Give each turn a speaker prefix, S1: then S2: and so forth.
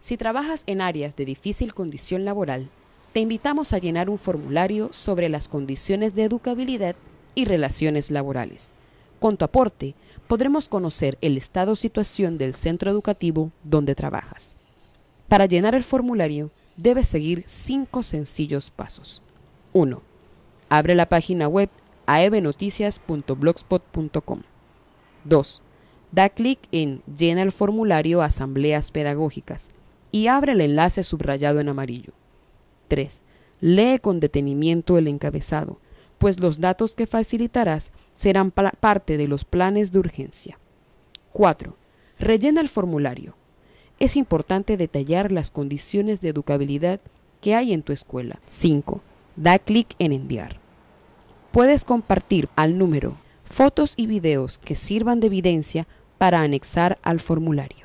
S1: Si trabajas en áreas de difícil condición laboral, te invitamos a llenar un formulario sobre las condiciones de educabilidad y relaciones laborales. Con tu aporte, podremos conocer el estado o situación del centro educativo donde trabajas. Para llenar el formulario, debes seguir 5 sencillos pasos. 1. Abre la página web aebnoticias.blogspot.com. 2. Da clic en Llena el formulario Asambleas Pedagógicas y abre el enlace subrayado en amarillo. 3. Lee con detenimiento el encabezado, pues los datos que facilitarás serán parte de los planes de urgencia. 4. Rellena el formulario. Es importante detallar las condiciones de educabilidad que hay en tu escuela. 5. Da clic en enviar. Puedes compartir al número fotos y videos que sirvan de evidencia para anexar al formulario.